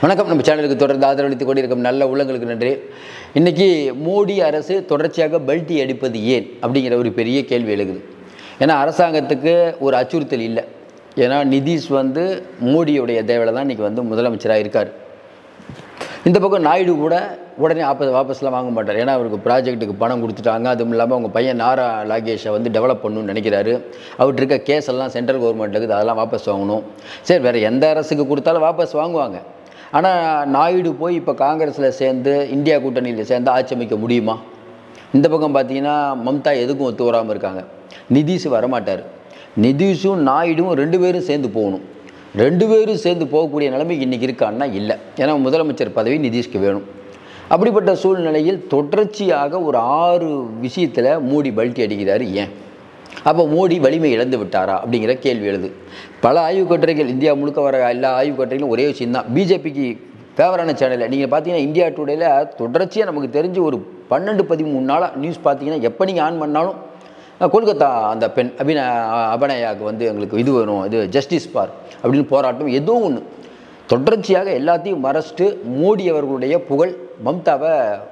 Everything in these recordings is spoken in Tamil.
வணக்கம். நம்ம சேனலுக்கு தொடர்ந்து ஆதரவளித்துக் கொண்டிருக்கும் நல்ல உள்ளங்களுக்கு நன்றி. இன்றைக்கி மோடி அரசு தொடர்ச்சியாக பல்ட்டி அடிப்பது ஏன் அப்படிங்கிற ஒரு பெரிய கேள்வி எழுகுது. ஏன்னா அரசாங்கத்துக்கு ஒரு அச்சுறுத்தல் இல்லை. ஏன்னா நிதிஷ் மோடியுடைய தேவையில் தான் இன்றைக்கி முதலமைச்சராக இருக்கார். இந்த பக்கம் நாயுடு கூட உடனே வாபஸ்லாம் வாங்க மாட்டார். ஏன்னா அவருக்கு ப்ராஜெக்ட்டுக்கு பணம் கொடுத்துட்டாங்க. அதுவும் இல்லாமல் அவங்க பையன் நாரா லாகேஷை டெவலப் பண்ணணும்னு நினைக்கிறாரு. அவர்கிட்ட இருக்க கேஸ் எல்லாம் சென்ட்ரல் கவர்மெண்ட்டில் இருக்குது, அதெல்லாம் வாபஸ் வாங்கணும். சரி, வேறு எந்த அரசுக்கு கொடுத்தாலும் வாபஸ் வாங்குவாங்க. ஆனால் நாயுடு போய் இப்போ காங்கிரஸில் சேர்ந்து இந்தியா கூட்டணியில் சேர்ந்து ஆட்சி அமைக்க முடியுமா? இந்த பக்கம் பார்த்தீங்கன்னா மம்தா எதுக்கும் ஒத்து வராமல் இருக்காங்க. நிதிஷ் வரமாட்டார். நிதிஷும் நாயுடும் ரெண்டு பேரும் சேர்ந்து போகணும். ரெண்டு பேரும் சேர்ந்து போகக்கூடிய நிலைமைக்கு இன்றைக்கி இருக்கான்னா இல்லை. ஏன்னா முதலமைச்சர் பதவி நிதிஷ்க்கு வேணும். அப்படிப்பட்ட சூழ்நிலையில் தொடர்ச்சியாக ஒரு 6 விஷயத்தில் மோடி பல்ட்டி அடிக்கிறாரு. ஏன்? அப்போ மோடி வலிமை இழந்து விட்டாரா அப்படிங்கிற கேள்வி எழுது. பல ஆய்வுக் கட்டுரைகள், இந்தியா முழுக்க வர எல்லா ஆய்வுக் கட்டுரைகளும் ஒரே விஷயம்தான். பிஜேபிக்கு ஃபேவரான சேனலில் நீங்கள் பார்த்தீங்கன்னா இந்தியா டுடேல தொடர்ச்சியாக நமக்கு தெரிஞ்சு ஒரு 12-13 நாளாக நியூஸ் பார்த்தீங்கன்னா எப்போ நீங்கள் ஆன் பண்ணாலும் கொல்கத்தா அந்த பெண் அபனயாவுக்கு எங்களுக்கு இது வேணும், இது ஜஸ்டிஸ் பார் அப்படின்னு போராட்டம் ஏதோ ஒன்று தொடர்ச்சியாக எல்லாத்தையும் மறைச்சிட்டு மோடி அவர்களுடைய புகழ் மம்தாவை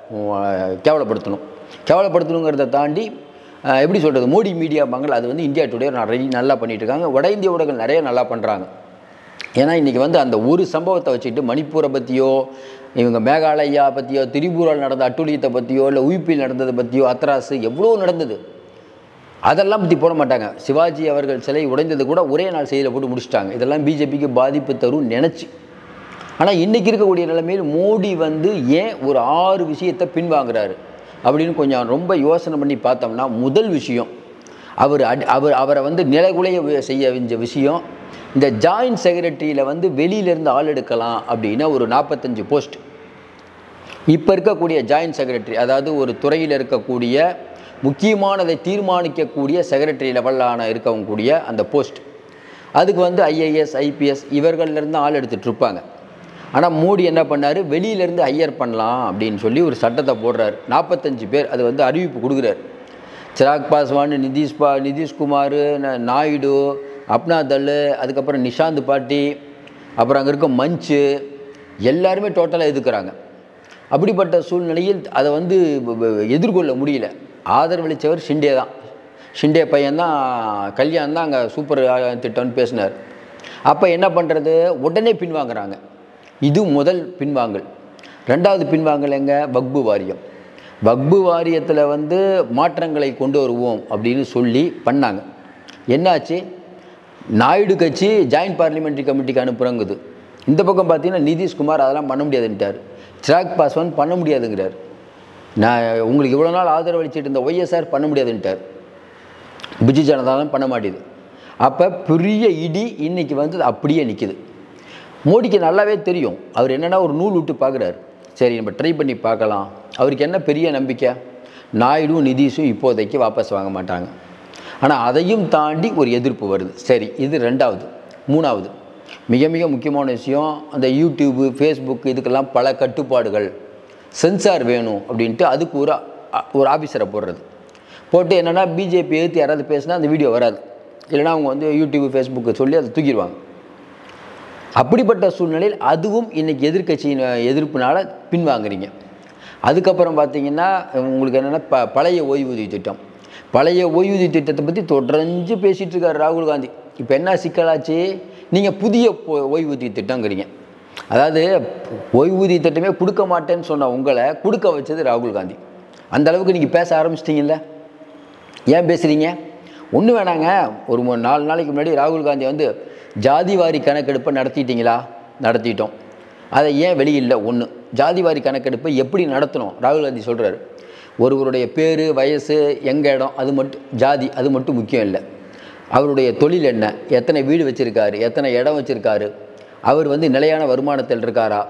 கேவலப்படுத்தணுங்கிறத தாண்டி எப்படி சொல்கிறது, மோடி மீடியா மங்கள் அது இந்தியா டுடே நல்லா பண்ணிகிட்டு இருக்காங்க. வட இந்திய ஊடகங்கள் நிறைய நல்லா பண்ணுறாங்க. ஏன்னா இன்றைக்கி அந்த ஒரு சம்பவத்தை வச்சுக்கிட்டு மணிப்பூரை பற்றியோ, இவங்க மேகாலயா பற்றியோ, திரிபுராவில் நடந்த அட்டூழியத்தை பற்றியோ, இல்லை உயிப்பில் நடந்ததை பற்றியோ, அத்ராசு எவ்வளோ நடந்தது அதெல்லாம் பற்றி போட மாட்டாங்க. சிவாஜி அவர்கள் சிலை உடைந்தது கூட ஒரே நாள் செய்தியில் போட்டு முடிச்சிட்டாங்க. இதெல்லாம் பிஜேபிக்கு பாதிப்பு தரும் நினச்சி. ஆனால் இன்றைக்கி இருக்கக்கூடிய நிலைமையில் மோடி ஏன் ஒரு 6 விஷயத்தை பின்வாங்குறாரு அப்படின்னு கொஞ்சம் ரொம்ப யோசனை பண்ணி பார்த்தோம்னா, முதல் விஷயம் அவரை நிலைகுலைய செய்ய வேண்டிய விஷயம், இந்த ஜாயின்ட் செக்ரட்டரியில் வெளியிலேருந்து ஆள் எடுக்கலாம் அப்படின்னா ஒரு 45 போஸ்ட். இப்போ இருக்கக்கூடிய ஜாயின்ட் செக்ரட்டரி, அதாவது ஒரு துறையில் இருக்கக்கூடிய முக்கியமானதை தீர்மானிக்கக்கூடிய செக்ரட்டரி லெவலான இருக்கக்கூடிய அந்த போஸ்ட், அதுக்கு ஐஏஎஸ் ஐபிஎஸ் இவர்களிலேருந்து ஆள் எடுத்துகிட்டு இருப்பாங்க. ஆனால் மோடி என்ன பண்ணார், வெளியிலேருந்து ஹையர் பண்ணலாம் அப்படின்னு சொல்லி ஒரு சட்டத்தை போடுறாரு. 45 பேர் அது அறிவிப்பு கொடுக்குறாரு. சிராக் பாஸ்வான், நிதிஷ்குமார், நாயுடு, அப்னா தல், அதுக்கப்புறம் நிஷாந்த் பாட்டி, அப்புறம் அங்கே இருக்க மஞ்சு எல்லாருமே டோட்டலாக எதிர்க்கிறாங்க. அப்படிப்பட்ட சூழ்நிலையில் அதை எதிர்கொள்ள முடியல. ஆதரவளித்தவர் ஷிண்டே தான். ஷிண்டே பையன்தான், கல்யாணம் தான் அங்கே சூப்பர் திட்டம்னு பேசினார். அப்போ என்ன பண்ணுறது, உடனே பின்வாங்குறாங்க. இது முதல் பின்வாங்கல். ரெண்டாவது பின்வாங்கல் எங்கே, வக்பு வாரியம். வக்பு வாரியத்தில் மாற்றங்களை கொண்டு வருவோம் அப்படின்னு சொல்லி பண்ணாங்க. என்னாச்சு, நாயுடு கட்சி ஜாயின்ட் பார்லிமெண்ட்ரி கமிட்டிக்கு அனுப்புகிறங்குது. இந்த பக்கம் பார்த்தீங்கன்னா நிதிஷ்குமார் அதெல்லாம் பண்ண முடியாதுன்ட்டார். சிராக் பாஸ்வான் பண்ண முடியாதுங்கிறார். நான் உங்களுக்கு இவ்வளோ நாள் ஆதரவளிச்சுட்டு இருந்த ஒய்எஸ்ஆர் பண்ண முடியாதுன்ட்டார். பிஜு ஜனதாவும் பண்ண மாட்டேது. அப்போ பெரிய இடி இன்றைக்கி அப்படியே நிற்கிது. மோடிக்கு நல்லாவே தெரியும். அவர் என்னென்னா ஒரு நூல் விட்டு பார்க்குறாரு. சரி, நம்ம ட்ரை பண்ணி பார்க்கலாம். அவருக்கு என்ன பெரிய நம்பிக்கை, நாயுடும் நிதிஷும் இப்போதைக்கு வாபஸ் வாங்க மாட்டாங்க. ஆனால் அதையும் தாண்டி ஒரு எதிர்ப்பு வருது. சரி, இது ரெண்டாவது. மூணாவது மிக மிக முக்கியமான விஷயம், அந்த யூடியூப்பு, ஃபேஸ்புக் இதுக்கெல்லாம் பல கட்டுப்பாடுகள், சென்சார் வேணும் அப்படின்ட்டு அதுக்கு ஒரு ஆஃபீஸரை போட்டு என்னென்னா பிஜேபி எழுத்து யாராவது பேசினா அந்த வீடியோ வராது, இல்லைனா அவங்க யூடியூப் ஃபேஸ்புக்கு சொல்லி அதை தூக்கிடுவாங்க. அப்படிப்பட்ட சூழ்நிலையில் அதுவும் இன்றைக்கி எதிர்க்கட்சியின் எதிர்ப்புனால பின்வாங்குறீங்க. அதுக்கப்புறம் பார்த்திங்கன்னா உங்களுக்கு என்னென்னா பழைய ஓய்வூதிய திட்டம். பழைய ஓய்வூதிய திட்டத்தை பற்றி தொடர்ந்து பேசிகிட்டு இருக்கார் ராகுல் காந்தி. இப்போ என்ன சிக்கலாச்சு, நீங்கள் புதிய ஓய்வூதிய திட்டங்கிறீங்க. அதாவது ஓய்வூதிய திட்டமே கொடுக்க மாட்டேன்னு சொன்ன உங்களை கொடுக்க வச்சது ராகுல் காந்தி. அந்த அளவுக்கு நீங்கள் பேச ஆரம்பிச்சிட்டிங்கல்ல. ஏன் பேசுகிறீங்க? ஒன்றும் வேணாங்க. ஒரு 4 நாளைக்கு முன்னாடி ராகுல் காந்தி ஜாதிவாரி கணக்கெடுப்பை நடத்திட்டீங்களா? நடத்திட்டோம். அதை ஏன் வெளியில்லை? ஒன்று, ஜாதிவாரி கணக்கெடுப்பை எப்படி நடத்தணும் ராகுல் காந்தி சொல்கிறாரு. ஒருவருடைய பேர், வயசு, எங்கள் இடம், அது மட்டும் ஜாதி அது மட்டும் முக்கியம் இல்லை. அவருடைய தொழில் என்ன, எத்தனை வீடு வச்சுருக்காரு, எத்தனை இடம் வச்சுருக்காரு, அவர் நிலையான வருமானத்தில் இருக்காரா,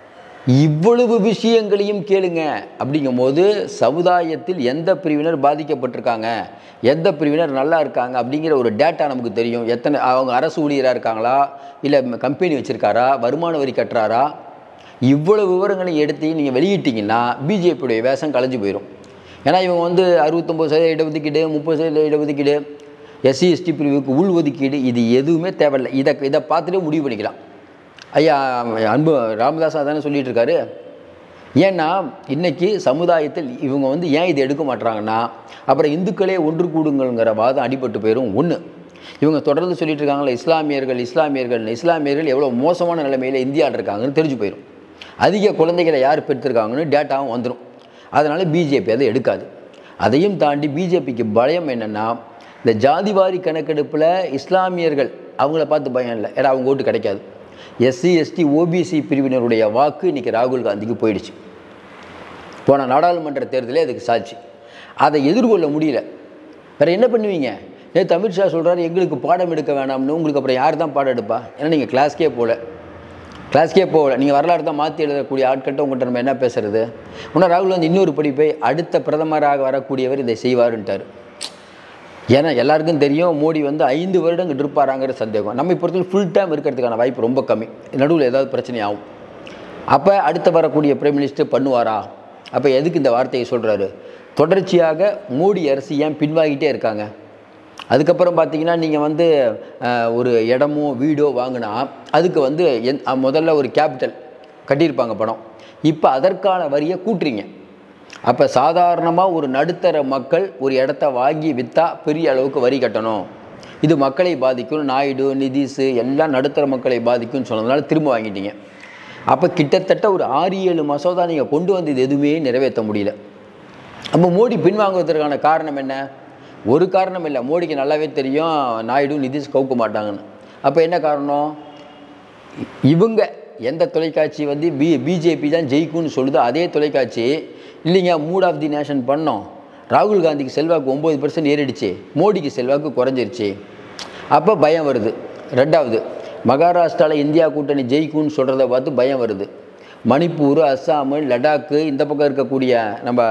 இவ்வளவு விஷயங்களையும் கேளுங்க. அப்படிங்கும்போது சமுதாயத்தில் எந்த பிரிவினர் பாதிக்கப்பட்டிருக்காங்க, எந்த பிரிவினர் நல்லா இருக்காங்க அப்படிங்கிற ஒரு டேட்டா நமக்கு தெரியும். எத்தனை அவங்க அரசு ஊழியராக இருக்காங்களா, இல்லை கம்பெனி வச்சுருக்காரா, வருமான வரி கட்டுறாரா, இவ்வளவு விவரங்களையும் எடுத்து நீங்கள் வெளியிட்டிங்கன்னா பிஜேபியுடைய வேஷம் கலைஞ்சு போயிடும். ஏன்னா இவங்க 69% இடஒதுக்கீடு, 30% இடஒதுக்கீடு, எஸ்சி எஸ்டி பிரிவுக்கு உள் ஒதுக்கீடு, இது எதுவுமே தேவையில்லை. இதை பார்த்துட்டே முடிவு பண்ணிக்கலாம். ஐயா அன்பு ராமதாஸா தானே சொல்லிகிட்டு இருக்காரு. ஏன்னா இன்றைக்கி சமுதாயத்தில் இவங்க வந்து ஏன் இதை எடுக்க மாட்டுறாங்கன்னா, அப்புறம் இந்துக்களே ஒன்று கூடுங்கள்ங்கிற வாதம் அடிபட்டு போயிடும். ஒன்று, இவங்க தொடர்ந்து சொல்லிட்டு இருக்காங்களே இஸ்லாமியர்கள் எவ்வளோ மோசமான நிலைமையில் இந்தியாவில் இருக்காங்கன்னு தெரிஞ்சு போயிடும். அதிக குழந்தைகளை யார் பெற்றிருக்காங்கன்னு டேட்டாவும் வந்துடும். அதனால் பிஜேபி அதை எடுக்காது. அதையும் தாண்டி பிஜேபிக்கு பயம் என்னென்னா, இந்த ஜாதிவாரி கணக்கெடுப்பில் இஸ்லாமியர்கள் அவங்கள பார்த்து பயம் இல்லை, ஏன்னா அவங்க ஓட்டு கிடைக்காது. எஸ்சி எஸ்டி ஓபிசி பிரிவினருடைய வாக்கு இன்றைக்கி ராகுல் காந்திக்கு போயிடுச்சு. போன நாடாளுமன்ற தேர்தலே அதுக்கு சாட்சி. அதை எதிர்கொள்ள முடியல. வேறு என்ன பண்ணுவீங்க? நேற்று அமித்ஷா சொல்கிறாரு எங்களுக்கு பாடம் எடுக்க வேணாம்னு. உங்களுக்கு அப்புறம் யார் தான் பாடம் எடுப்பா? ஏன்னா நீங்கள் கிளாஸ்க்கே போகல. நீங்கள் வரலாறு தான் மாற்றி எழுதக்கூடிய ஆட்கிட்ட உங்கள்கிட்ட நம்ம என்ன பேசுறது? இன்னும் ராகுல் காந்தி இன்னொரு படி போய் அடுத்த பிரதமராக வரக்கூடியவர் இதை செய்வாருன்ட்டார். ஏன்னா எல்லாருக்கும் தெரியும் மோடி வந்து 5 வருடங்கள் இருப்பாராங்கிற சந்தேகம். நம்ம பொறுத்தவரை ஃபுல் டைம் இருக்கிறதுக்கான வாய்ப்பு ரொம்ப கம்மி. நடுவில் ஏதாவது பிரச்சனை ஆகும். அப்போ அடுத்து வரக்கூடிய பிரைம் மினிஸ்டர் பண்ணுவாரா? அப்போ எதுக்கு இந்த வார்த்தையை சொல்கிறாரு? தொடர்ச்சியாக மோடி அரசு ஏன் பின்வாங்கிட்டே இருக்காங்க? அதுக்கப்புறம் பார்த்தீங்கன்னா நீங்கள் வந்து ஒரு இடமோ வீடோ வாங்கினா அதுக்கு வந்து முதல்ல ஒரு கேபிட்டல் கட்டியிருப்பாங்க பணம். இப்போ அதற்கான வரியை கூட்டுறீங்க. அப்போ சாதாரணமாக ஒரு நடுத்தர மக்கள் ஒரு இடத்த வாங்கி விற்றா பெரிய அளவுக்கு வரி கட்டணும். இது மக்களை பாதிக்கும். நாயுடு, நிதிஷ் எல்லாம் நடுத்தர மக்களை பாதிக்கும்னு சொன்னதுனால திரும்ப வாங்கிட்டீங்க. அப்போ கிட்டத்தட்ட ஒரு 6-7 மசோதா நீங்கள் கொண்டு வந்து இது எதுவுமே நிறைவேற்ற முடியல. அப்போ மோடி பின்வாங்குவதற்கான காரணம் என்ன? ஒரு காரணம் இல்லை. மோடிக்கு நல்லாவே தெரியும் நாயுடு, நிதிஷ் கவுக்க மாட்டாங்கன்னு. அப்போ என்ன காரணம்? இவங்க எந்த தொலைக்காட்சி வந்து பிஜேபி தான் ஜெயிக்கும்னு சொல்லுதோ அதே தொலைக்காட்சி இல்லைங்க மூட் ஆஃப் தி நேஷன் பண்ணோம், ராகுல் காந்திக்கு செல்வாக்கு 9% ஏறிடுச்சு, மோடிக்கு செல்வாக்கு குறைஞ்சிருச்சு. அப்போ பயம் வருது. ரெண்டாவது, மகாராஷ்டிராவில் இந்தியா கூட்டணி ஜெயிக்கும்னு சொல்கிறத பார்த்து பயம் வருது. மணிப்பூர், அஸ்ஸாமு, லடாக்கு, இந்த பக்கம் இருக்கக்கூடிய நம்ம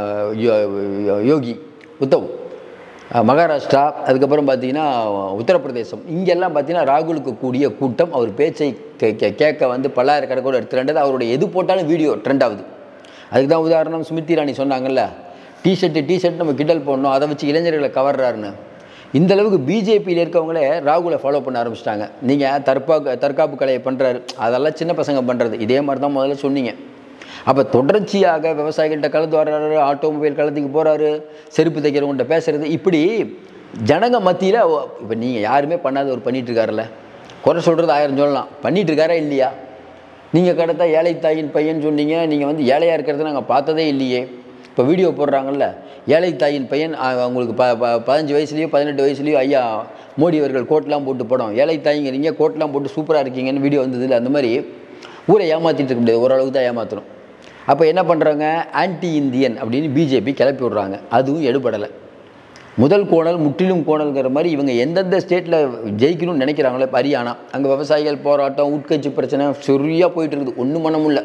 யோகி உத்தவ், மகாராஷ்டிரா, அதுக்கப்புறம் பார்த்திங்கன்னா உத்தரப்பிரதேசம், இங்கெல்லாம் பார்த்திங்கன்னா ராகுலுக்கு கூடிய கூட்டம். அவர் பேச்சை கேட்க வந்து பல்லாயிரக்கணக்கோடு எடுத்துகிட்டு அவருடைய எது போட்டாலும் வீடியோ ட்ரெண்ட் ஆகுது. அதுக்கு தான் உதாரணம் ஸ்மிருதி இரானி சொன்னாங்கல்ல, டிஷர்ட் நம்ம கிண்டல் போடணும், அதை வச்சு இளைஞர்களை கவர்றாருன்னு. இந்தளவுக்கு பிஜேபியில் இருக்கவங்களே ராகுலை ஃபாலோ பண்ண ஆரம்பிச்சிட்டாங்க. நீங்கள் தற்காப்பு கலையை பண்ணுறாரு, அதெல்லாம் சின்ன பசங்க பண்ணுறது. இதே மாதிரி தான் முதல்ல சொன்னீங்க. அப்போ தொடர்ச்சியாக விவசாயிகள்கிட்ட கலந்து வர்றாரு, ஆட்டோமொபைல் களத்துக்கு போகிறாரு, செருப்பு தைக்கிறவங்கள்ட்ட பேசுகிறது. இப்படி ஜனங்க மத்தியில் இப்போ நீங்கள் யாருமே பண்ணாத ஒரு பண்ணிகிட்ருக்காருல்ல, குறை சொல்கிறது 1000 சொல்லலாம், பண்ணிகிட்ருக்காரா இல்லையா? நீங்கள் கடத்தா ஏழை தாயின் பையன் சொன்னீங்க. நீங்கள் வந்து ஏழையாக இருக்கிறத நாங்கள் பார்த்ததே இல்லையே. இப்போ வீடியோ போடுறாங்கல்ல, ஏழை தாயின் பையன் அவங்களுக்கு 15 வயசுலேயோ 18 வயசுலேயோ ஐயா மோடி அவர்கள் கோட்லாம் போட்டு படம், ஏழை தாய்ங்கிறீங்க, கோட்லாம் போட்டு சூப்பராக இருக்கீங்கன்னு வீடியோ வந்தது இல்லை. அந்த மாதிரி ஊரை ஏமாற்றிட்டு இருக்க முடியாது, ஓரளவுக்கு தான் ஏமாற்றணும். அப்போ என்ன பண்ணுறாங்க? ஆன்டி இந்தியன் அப்படின்னு பிஜேபி கிளப்பி விட்றாங்க. அதுவும் எடுபடலை. முதல் கோணல் முற்றிலும் கோணல்ங்கிற மாதிரி இவங்க எந்தெந்த ஸ்டேட்டில் ஜெயிக்கணும்னு நினைக்கிறாங்களோ, ஹரியானா அங்கே விவசாயிகள் போராட்டம், உட்கட்சி பிரச்சனை சரியாக போயிட்டு இருக்குது, ஒன்றும் பண்ண முடியல.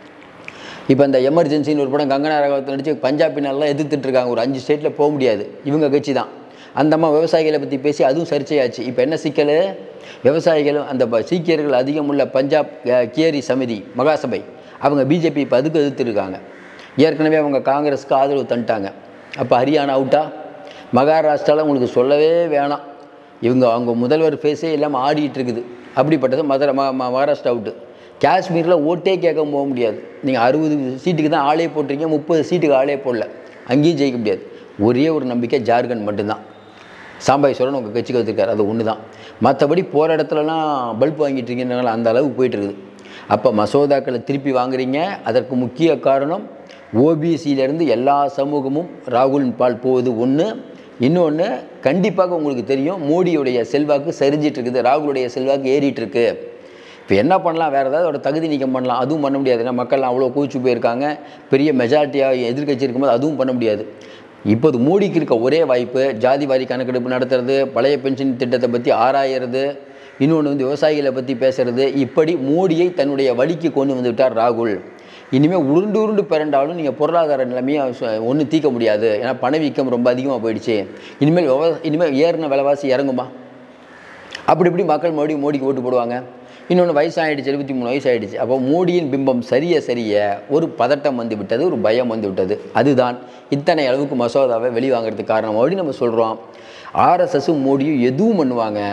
இப்போ இந்த எமர்ஜென்சின்னு ஒரு படம் கங்கனா ரகாவத்தில் நடித்து பஞ்சாபினாலாம் எதிர்த்துட்டு இருக்காங்க. ஒரு 5 ஸ்டேட்டில் போக முடியாது, இவங்க கட்சி தான். அந்தம்மா விவசாயிகளை பற்றி பேசி அதுவும் சர்ச்சையாச்சு. இப்போ என்ன சிக்கல்? விவசாயிகளும் அந்த சீக்கியர்கள் அதிகம் உள்ள பஞ்சாப் கியரி சமிதி மகாசபை அவங்க பிஜேபி இப்போ அதுக்கு எதிர்த்துருக்காங்க. ஏற்கனவே அவங்க காங்கிரஸுக்கு ஆதரவு தந்துட்டாங்க. அப்போ ஹரியானா அவுட்டா? மகாராஷ்டிராவில் உங்களுக்கு சொல்லவே வேணாம், அவங்க முதல்வர் ஃபேஸே இல்லாமல் ஆடிட்டு இருக்குது. அப்படிப்பட்டது மகாராஷ்டிரா அவுட்டு. காஷ்மீரில் ஓட்டே கேட்க போக முடியாது. நீங்கள் 60 சீட்டுக்கு தான் ஆளே போட்டிருக்கீங்க, 30 சீட்டுக்கு ஆளே போடல, அங்கேயும் ஜெயிக்க முடியாது. ஒரே ஒரு நம்பிக்கை ஜார்க்கண்ட் மட்டும்தான். சாம்பாய்ஸ்வரன் உங்கள் கட்சிக்கு வச்சுருக்காரு, அது ஒன்று தான். மற்றபடி போகிற இடத்துலலாம் பல்ப் வாங்கிட்டு இருக்கீங்கனால அந்த அளவுக்கு போயிட்டுருக்குது. அப்போ மசோதாக்களை திருப்பி வாங்குறீங்க. அதற்கு முக்கிய காரணம் ஓபிசியிலேருந்து எல்லா சமூகமும் ராகுலின் பால் போகுது ஒன்று. இன்னொன்று, கண்டிப்பாக உங்களுக்கு தெரியும் மோடியுடைய செல்வாக்கு சரிஞ்சிட்ருக்குது, ராகுலுடைய செல்வாக்கு ஏறிட்டுருக்கு. இப்போ என்ன பண்ணலாம்? வேறு ஏதாவது ஒரு தகுதி நீக்கம் பண்ணலாம், அதுவும் பண்ண முடியாது. ஏன்னா மக்கள்லாம் அவ்வளோ கூச்சு போயிருக்காங்க. பெரிய மெஜாரிட்டியாக எதிர்கட்சி இருக்கும்போது அதுவும் பண்ண முடியாது. இப்போது மோடிக்கு இருக்க ஒரே வாய்ப்பு ஜாதி வாரி கணக்கெடுப்பு நடத்துறது, பழைய பென்ஷன் திட்டத்தை பற்றி ஆராயிறது, இன்னொன்று வந்து விவசாயிகளை பற்றி பேசுகிறது. இப்படி மோடியை தன்னுடைய வழிக்கு கொண்டு வந்து விட்டார் ராகுல். இனிமேல் உருண்டு பிறண்டாலும் நீங்கள் பொருளாதார நிலைமையை ஒன்றும் தீர்க்க முடியாது. ஏன்னா பணவீக்கம் ரொம்ப அதிகமாக போயிடுச்சு. இனிமேல் ஏறின விலைவாசி இறங்குமா? அப்படி இப்படி மக்கள் மோடிக்கு ஓட்டு போடுவாங்க. இன்னொன்று வயசாகிடுச்சு, 73 வயசு ஆகிடுச்சு. அப்போ மோடியின் பிம்பம் சரிய ஒரு பதட்டம் வந்து விட்டது, ஒரு பயம் வந்து விட்டது. அதுதான் இத்தனை அளவுக்கு மசோதாவை வெளிவாங்கிறதுக்கு காரணம் அப்படின்னு நம்ம சொல்கிறோம். ஆர்எஸ்எஸும் மோடியும் எதுவும் பண்ணுவாங்க.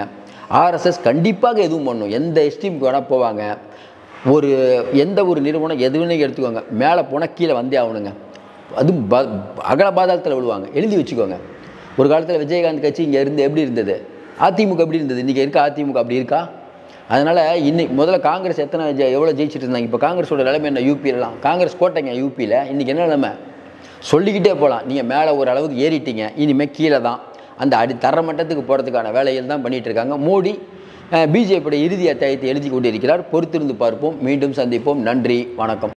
ஆர்எஸ்எஸ் கண்டிப்பாக எதுவும் பண்ணும், எந்த எஸ்டீமுக்கு வேணால் போவாங்க. எந்த ஒரு நிறுவனம் எதுவுன்னு எடுத்துக்கோங்க, மேலே போனால் கீழே வந்தே ஆகணுங்க. அதுவும் அகல பாதாளத்தில் விழுவாங்க. எழுதி வச்சுக்கோங்க. ஒரு காலத்தில் விஜயகாந்த் கட்சி இங்கே இருந்து எப்படி இருந்தது, அதிமுக எப்படி இருந்தது, இன்றைக்கி இருக்கா அதிமுக அப்படி இருக்கா? அதனால் இன்னைக்கு முதல்ல காங்கிரஸ் எவ்வளோ ஜெயிச்சுட்டு இருந்தாங்க. இப்போ காங்கிரஸோட நிலைமை என்ன? யூபியிலலாம் காங்கிரஸ் கோட்டைங்க. யூபியில் இன்றைக்கி என்ன நிலைமை சொல்லிக்கிட்டே போகலாம். நீங்கள் மேலே ஒரு அளவுக்கு ஏறிட்டீங்க, இனிமேல் கீழே தான். அந்த தர மட்டத்துக்கு போகிறதுக்கான வேலைகள் தான் பண்ணிகிட்டு இருக்காங்க. மோடி பிஜேபியோட இறுதி அத்தியாயத்தை எழுதி கொண்டு இருக்கிறார். பொறுத்திருந்து பார்ப்போம். மீண்டும் சந்திப்போம். நன்றி, வணக்கம்.